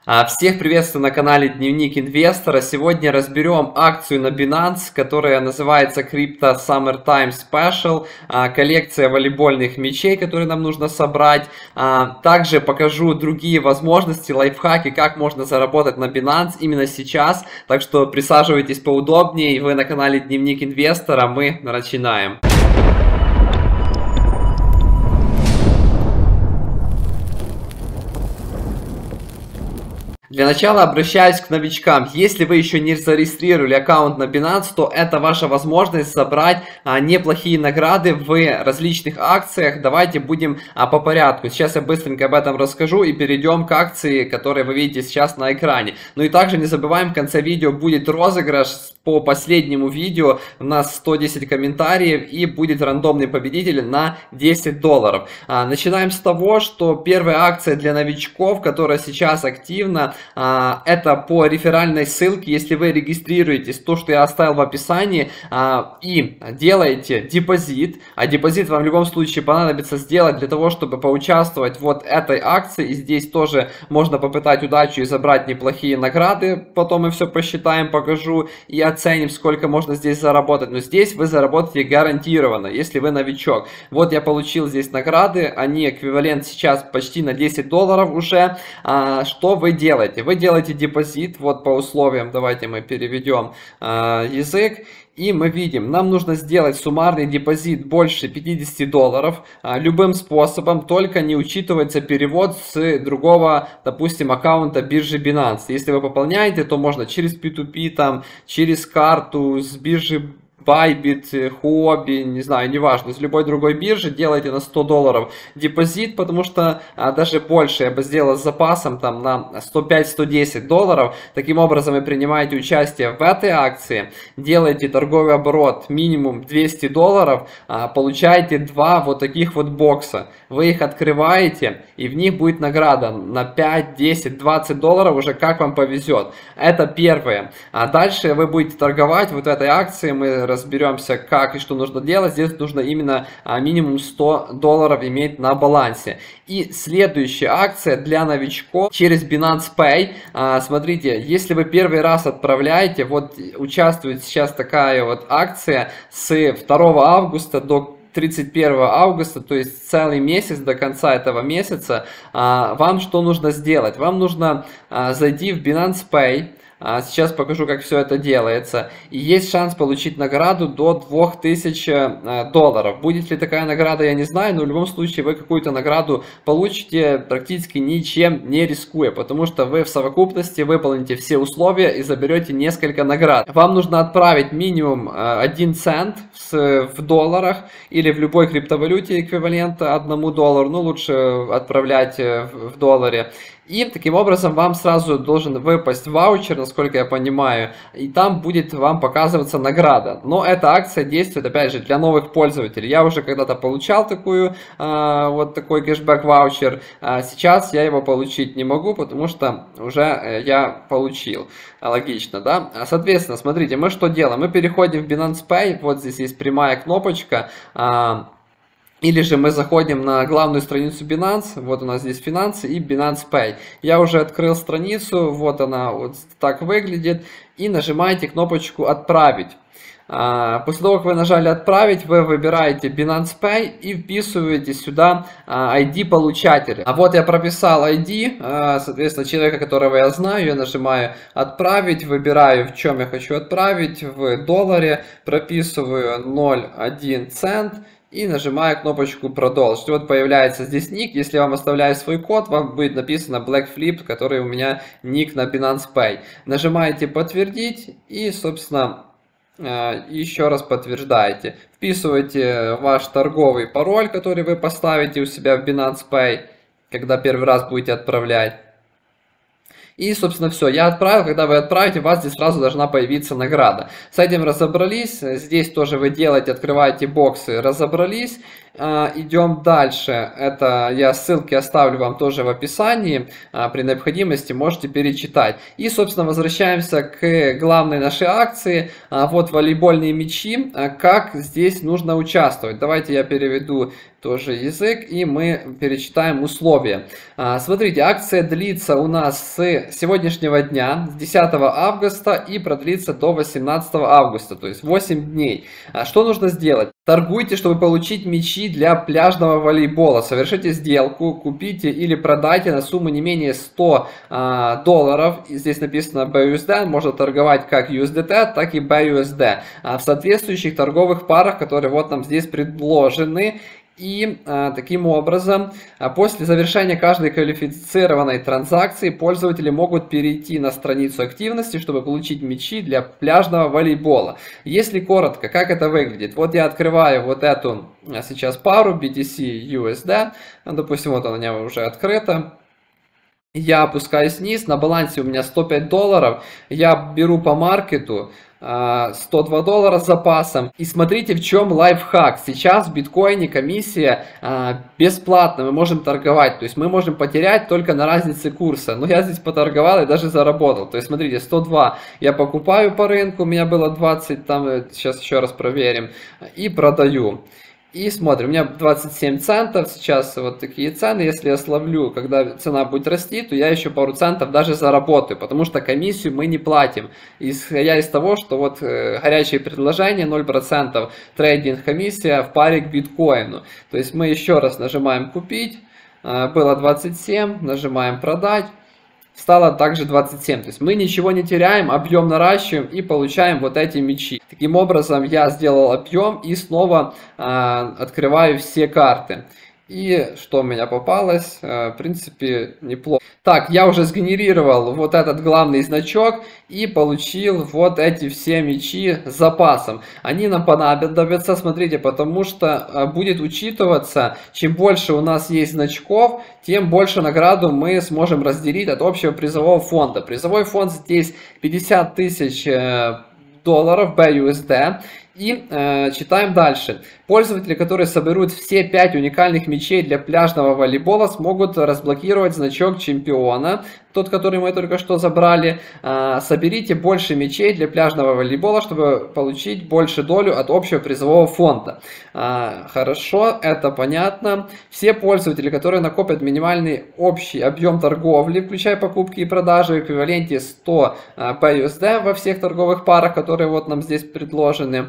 Всех приветствую на канале Дневник Инвестора. Сегодня разберем акцию на Binance, которая называется Crypto Summertime Special. Коллекция волейбольных мячей, которые нам нужно собрать. Также покажу другие возможности, лайфхаки, как можно заработать на Binance именно сейчас. Так что присаживайтесь поудобнее. Вы на канале Дневник Инвестора. Мы начинаем. Для начала обращаюсь к новичкам. Если вы еще не зарегистрировали аккаунт на Binance, то это ваша возможность собрать неплохие награды в различных акциях. Давайте будем по порядку. Сейчас я быстренько об этом расскажу и перейдем к акции, которые вы видите сейчас на экране. Ну и также не забываем, в конце видео будет розыгрыш по последнему видео. У нас 110 комментариев и будет рандомный победитель на $10. Начинаем с того, что первая акция для новичков, которая сейчас активна, это по реферальной ссылке. Если вы регистрируетесь, то, что я оставил в описании, и делаете депозит, а депозит вам в любом случае понадобится сделать для того, чтобы поучаствовать в вот этой акции. И здесь тоже можно попытать удачу и забрать неплохие награды. Потом мы все посчитаем, покажу и оценим, сколько можно здесь заработать. Но здесь вы заработаете гарантированно, если вы новичок. Вот я получил здесь награды, они эквивалент сейчас почти на $10 уже. Что вы делаете? Вы делаете депозит, вот по условиям, давайте мы переведем язык. И мы видим, нам нужно сделать суммарный депозит больше $50 любым способом, только не учитывается перевод с другого, допустим, аккаунта биржи Binance. Если вы пополняете, то можно через P2P, там, через карту с биржи Bybit, Huobi, не знаю, неважно, с любой другой биржи делайте на $100 депозит, потому что даже больше я бы сделал с запасом там на $105-110. Таким образом вы принимаете участие в этой акции, делаете торговый оборот минимум $200, получаете два вот таких вот бокса. Вы их открываете, и в них будет награда на 5, 10, $20, уже как вам повезет. Это первое. А дальше вы будете торговать вот этой акции, мы разберемся, как и что нужно делать. Здесь нужно именно минимум $100 иметь на балансе. И следующая акция для новичков через Binance Pay. Смотрите, если вы первый раз отправляете, вот участвует сейчас такая вот акция с 2 августа до 31 августа, то есть целый месяц до конца этого месяца. Вам что нужно сделать? Вам нужно зайти в Binance Pay. Сейчас покажу, как все это делается. И есть шанс получить награду до $2000. Будет ли такая награда, я не знаю, но в любом случае вы какую-то награду получите, практически ничем не рискуя, потому что вы в совокупности выполните все условия и заберете несколько наград. Вам нужно отправить минимум 1 цент в долларах или в любой криптовалюте эквивалента $1, но лучше отправлять в долларе. И таким образом вам сразу должен выпасть ваучер, насколько я понимаю, и там будет вам показываться награда. Но эта акция действует, опять же, для новых пользователей. Я уже когда-то получал вот такой кэшбэк ваучер. Сейчас я его получить не могу, потому что уже я получил. Логично, да? Соответственно, смотрите, мы что делаем? Мы переходим в Binance Pay, вот здесь есть прямая кнопочка. Или же мы заходим на главную страницу Binance, вот у нас здесь финансы и Binance Pay. Я уже открыл страницу, вот она вот так выглядит, и нажимаете кнопочку «Отправить». После того, как вы нажали «Отправить», вы выбираете Binance Pay и вписываете сюда ID получателя. А вот я прописал ID, соответственно, человека, которого я знаю, я нажимаю «Отправить», выбираю, в чем я хочу отправить, в долларе, прописываю 0,1 цент. И нажимаю кнопочку «Продолжить». Вот появляется здесь ник. Если я вам оставляю свой код, вам будет написано Blackflip, который у меня ник на Binance Pay. Нажимаете «Подтвердить» и, собственно, еще раз подтверждаете. Вписываете ваш торговый пароль, который вы поставите у себя в Binance Pay, когда первый раз будете отправлять. И, собственно, все. Я отправил. Когда вы отправите, у вас здесь сразу должна появиться награда. С этим разобрались. Здесь тоже вы делаете, открываете боксы, разобрались. Идем дальше. Это я ссылки оставлю вам тоже в описании. При необходимости можете перечитать. И, собственно, возвращаемся к главной нашей акции. Вот волейбольные мячи. Как здесь нужно участвовать? Давайте я переведу тоже язык, и мы перечитаем условия. Смотрите, акция длится у нас с сегодняшнего дня, с 10 августа, и продлится до 18 августа, то есть 8 дней. Что нужно сделать? Торгуйте, чтобы получить мячи для пляжного волейбола. Совершите сделку, купите или продайте на сумму не менее 100 долларов. Здесь написано BUSD, можно торговать как USDT, так и BUSD. В соответствующих торговых парах, которые вот нам здесь предложены. И таким образом, после завершения каждой квалифицированной транзакции, пользователи могут перейти на страницу активности, чтобы получить мячи для пляжного волейбола. Если коротко, как это выглядит? Вот я открываю вот эту сейчас пару BTC USD, допустим, вот она у меня уже открыта. Я опускаюсь вниз, на балансе у меня 105 долларов, я беру по маркету 102 доллара с запасом. И смотрите, в чем лайфхак. Сейчас в биткоине комиссия бесплатно, мы можем торговать. То есть мы можем потерять только на разнице курса. Но я здесь поторговал и даже заработал. То есть смотрите, 102 я покупаю по рынку, у меня было 20, там сейчас еще раз проверим, и продаю. И смотрим, у меня 27 центов, сейчас вот такие цены, если я словлю, когда цена будет расти, то я еще пару центов даже заработаю, потому что комиссию мы не платим, исходя из того, что вот горячее предложение 0% трейдинг комиссия в паре к биткоину. То есть мы еще раз нажимаем купить, было 27, нажимаем продать. Стало также 27. То есть мы ничего не теряем, объем наращиваем и получаем вот эти мячи. Таким образом я сделал объем и снова открываю все карты. И что у меня попалось? В принципе, неплохо. Так, я уже сгенерировал вот этот главный значок и получил вот эти все мячи с запасом. Они нам понадобятся, смотрите, потому что будет учитываться, чем больше у нас есть значков, тем больше награду мы сможем разделить от общего призового фонда. Призовой фонд здесь 50 тысяч долларов BUSD. И читаем дальше. Пользователи, которые соберут все 5 уникальных мячей для пляжного волейбола, смогут разблокировать значок чемпиона, тот, который мы только что забрали. Соберите больше мячей для пляжного волейбола, чтобы получить больше долю от общего призового фонда. Хорошо, это понятно. Все пользователи, которые накопят минимальный общий объем торговли, включая покупки и продажи в эквиваленте 100 BUSD во всех торговых парах, которые вот нам здесь предложены,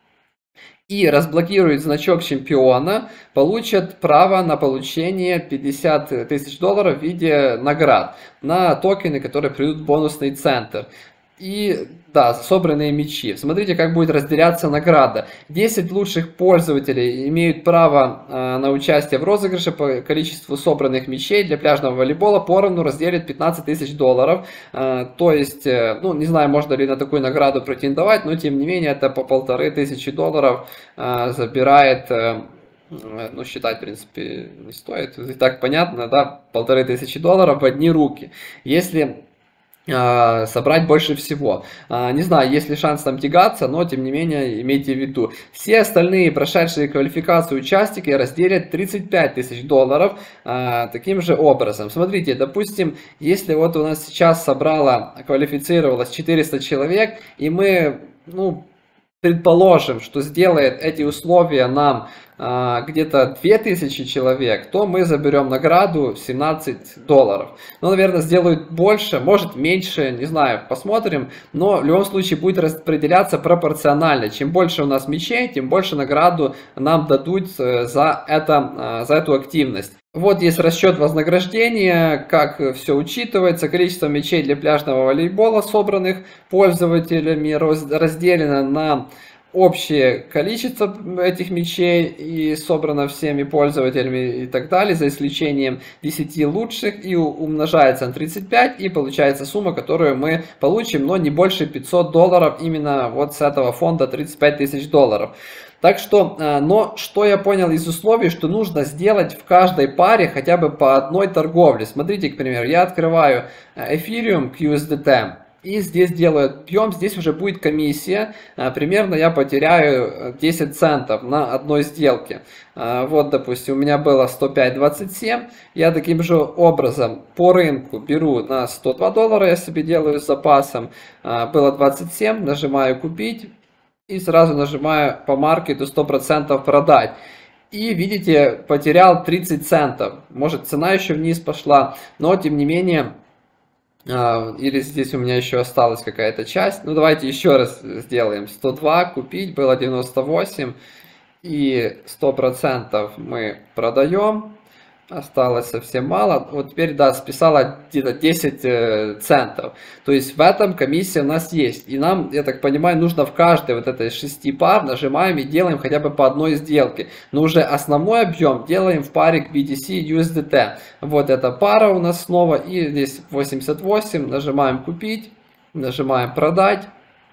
и разблокирует значок чемпиона, получат право на получение 50 тысяч долларов в виде наград на токены, которые придут в бонусный центр. И да, собранные мячи. Смотрите, как будет разделяться награда. 10 лучших пользователей имеют право на участие в розыгрыше по количеству собранных мячей для пляжного волейбола. Поровну разделят 15 тысяч долларов. То есть, ну, не знаю, можно ли на такую награду претендовать, но тем не менее это по 1500 долларов забирает. Ну, считать, в принципе, не стоит. И так понятно, да, 1500 долларов в одни руки. Если собрать больше всего. Не знаю, есть ли шанс там тягаться, но тем не менее имейте в виду. Все остальные прошедшие квалификацию участники разделят 35 тысяч долларов таким же образом. Смотрите, допустим, если вот у нас сейчас квалифицировалось 400 человек, и мы, ну, предположим, что сделает эти условия нам где-то 2000 человек, то мы заберем награду 17 долларов. Ну, наверное, сделают больше, может меньше, не знаю, посмотрим. Но в любом случае будет распределяться пропорционально. Чем больше у нас мячей, тем больше награду нам дадут за эту активность. Вот есть расчет вознаграждения, как все учитывается. Количество мячей для пляжного волейбола, собранных пользователями, разделено на общее количество этих мячей и собрано всеми пользователями и так далее, за исключением 10 лучших, и умножается на 35, и получается сумма, которую мы получим, но не больше 500 долларов именно вот с этого фонда 35 тысяч долларов. Так что, но что я понял из условий, что нужно сделать в каждой паре хотя бы по одной торговле. Смотрите, к примеру, я открываю Ethereum к USDT. И здесь делаю объем, здесь уже будет комиссия, примерно я потеряю 10 центов на одной сделке. Вот, допустим, у меня было 105.27, я таким же образом по рынку беру на 102 доллара, я себе делаю с запасом, было 27, нажимаю купить и сразу нажимаю по маркету 100% продать. И видите, потерял 30 центов, может цена еще вниз пошла, но тем не менее... Или здесь у меня еще осталась какая-то часть. Ну, давайте еще раз сделаем. 102 купить, было 98. И 100% мы продаем. Осталось совсем мало. Вот теперь, да, списала где-то 10 центов. То есть в этом комиссия у нас есть. И нам, я так понимаю, нужно в каждой вот этой 6 пар нажимаем и делаем хотя бы по одной сделке. Но уже основной объем делаем в паре к BTC USDT. Вот эта пара у нас снова. И здесь 88. Нажимаем купить. Нажимаем продать.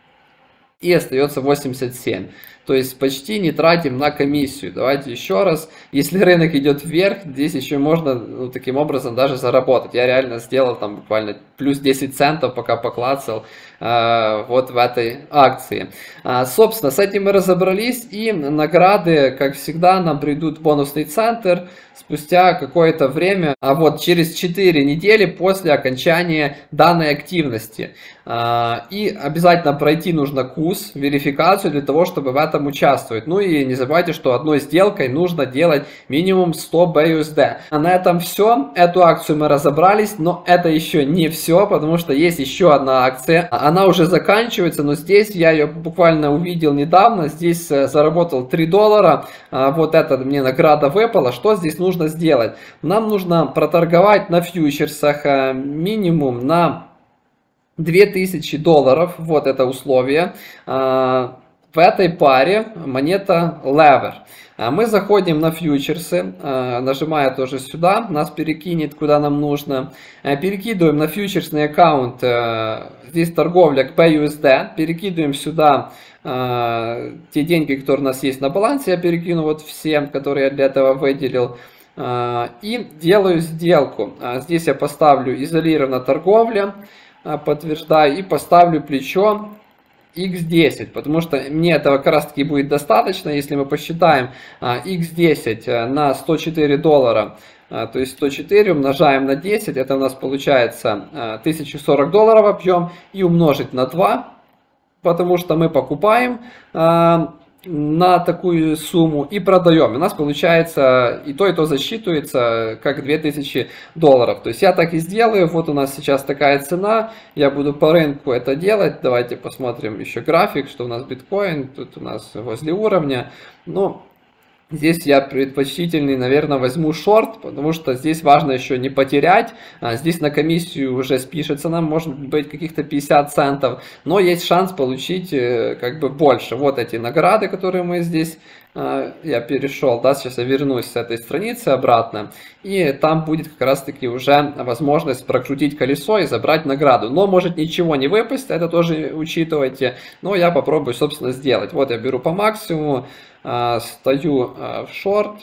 И остается 87. То есть почти не тратим на комиссию. Давайте еще раз. Если рынок идет вверх, здесь еще можно таким образом даже заработать. Я реально сделал там буквально плюс 10 центов, пока поклацал вот в этой акции. Собственно, с этим мы разобрались. И награды, как всегда, нам придут в бонусный центр спустя какое-то время. А вот через 4 недели после окончания данной активности. И обязательно пройти нужно курс, верификацию для того, чтобы в этом участвовать. Ну и не забывайте, что одной сделкой нужно делать минимум 100 BUSD. А на этом все. Эту акцию мы разобрались, но это еще не все, потому что есть еще одна акция. Она уже заканчивается, но здесь я ее буквально увидел недавно. Здесь заработал 3 доллара. Вот это мне награда выпала. Что здесь нужно сделать? Нам нужно проторговать на фьючерсах минимум на 2000 долларов, вот это условие, в этой паре монета Lever. Мы заходим на фьючерсы, нажимая тоже сюда, нас перекинет куда нам нужно, перекидываем на фьючерсный аккаунт, здесь торговля к BUSD, перекидываем сюда те деньги, которые у нас есть на балансе, я перекину вот все, которые я для этого выделил. И делаю сделку, здесь я поставлю изолированная торговля, подтверждаю и поставлю плечо x10, потому что мне этого как раз таки будет достаточно, если мы посчитаем x10 на 104 доллара, то есть 104 умножаем на 10, это у нас получается 1040 долларов объем, и умножить на 2, потому что мы покупаем на такую сумму и продаем. У нас получается и то засчитывается как 2000 долларов. То есть я так и сделаю. Вот у нас сейчас такая цена. Я буду по рынку это делать. Давайте посмотрим еще график, что у нас биткоин. Тут у нас возле уровня. Ну, здесь я предпочтительный, наверное, возьму шорт, потому что здесь важно еще не потерять. Здесь на комиссию уже спишется нам, может быть, каких-то 50 центов, но есть шанс получить как бы больше. Вот эти награды, которые мы здесь, я перешел, да, сейчас я вернусь с этой страницы обратно, и там будет как раз-таки уже возможность прокрутить колесо и забрать награду. Но может ничего не выпасть, это тоже учитывайте, но я попробую, собственно, сделать. Вот я беру по максимуму. Стою в шорт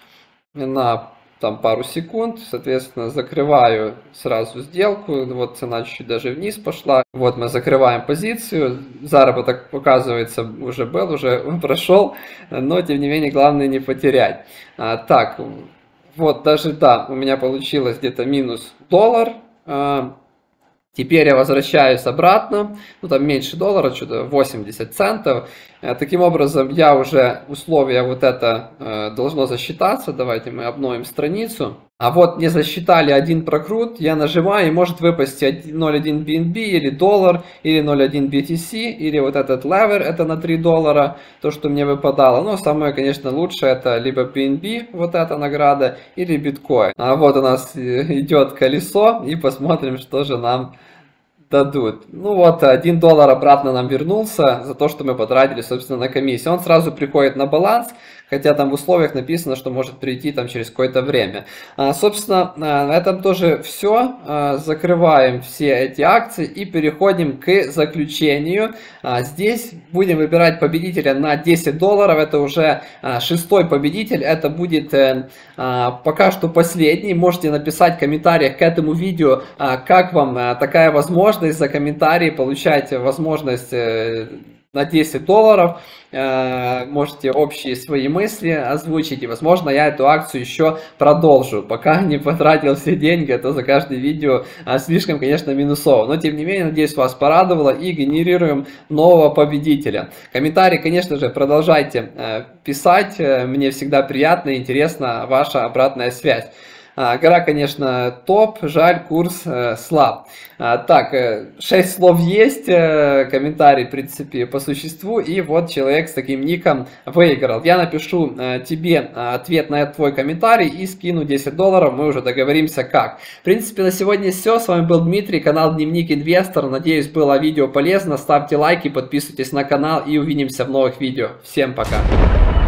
на там пару секунд, соответственно, закрываю сразу сделку, вот цена чуть-чуть даже вниз пошла, вот мы закрываем позицию, заработок, оказывается, уже был, уже прошел, но тем не менее главное не потерять. Так, вот даже, да, у меня получилось где-то минус доллар. Теперь я возвращаюсь обратно, ну там меньше доллара, что-то 80 центов. Таким образом, я уже условия вот это должно засчитаться. Давайте мы обновим страницу. А вот мне засчитали один прокрут, я нажимаю, и может выпасть 0.1 BNB или доллар, или 0.1 BTC, или вот этот Lever, это на 3 доллара, то, что мне выпадало. Но самое, конечно, лучшее это либо BNB, вот эта награда, или биткоин. А вот у нас идет колесо, и посмотрим, что же нам дадут. Ну вот, 1 доллар обратно нам вернулся за то, что мы потратили, собственно, на комиссию. Он сразу приходит на баланс, хотя там в условиях написано, что может прийти там через какое-то время. Собственно, на этом тоже все. Закрываем все эти акции и переходим к заключению. Здесь будем выбирать победителя на 10 долларов. Это уже 6-й победитель. Это будет пока что последний. Можете написать в комментариях к этому видео, как вам такая возможность. возможность за комментарии получать возможность на $10. Можете общие свои мысли озвучить, и, возможно, я эту акцию еще продолжу. Пока не потратил все деньги, а то за каждое видео слишком, конечно, минусово. Но, тем не менее, надеюсь, вас порадовало, и генерируем нового победителя. Комментарии, конечно же, продолжайте писать. Мне всегда приятно и интересна ваша обратная связь. Гора, конечно, топ, жаль, курс слаб. Так, 6 слов есть, комментарий, в принципе, по существу, и вот человек с таким ником выиграл. Я напишу тебе ответ на твой комментарий и скину $10, мы уже договоримся как. В принципе, на сегодня все, с вами был Дмитрий, канал Дневник Инвестора, надеюсь, было видео полезно, ставьте лайки, подписывайтесь на канал и увидимся в новых видео. Всем пока!